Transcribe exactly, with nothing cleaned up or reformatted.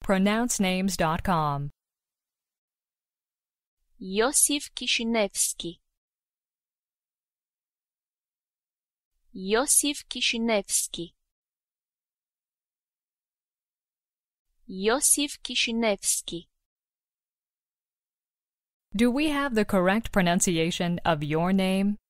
pronounce names dot com. Iosif Chișinevschi. Iosif Chișinevschi. Iosif Chișinevschi. Do we have the correct pronunciation of your name?